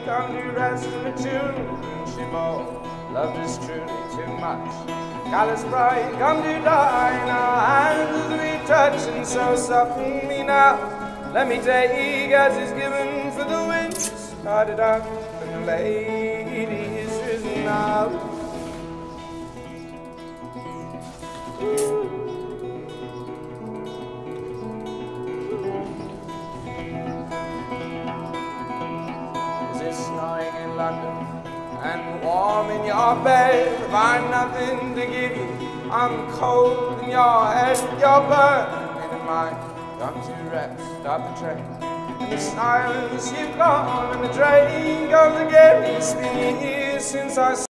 come to rest in the tune. She more loved us truly too much. Callous pride, come to die in our hands as we touch, and so soften me now. Let me take as is given, for the wind started up, and the lady is risen now. Is it snowing in London and warm in your bed? If I'm nothing to give you, I'm cold in your head. You're burning in mine. Come to rest, stop the train. In the silence you've gone, and the train comes again. It's been years since I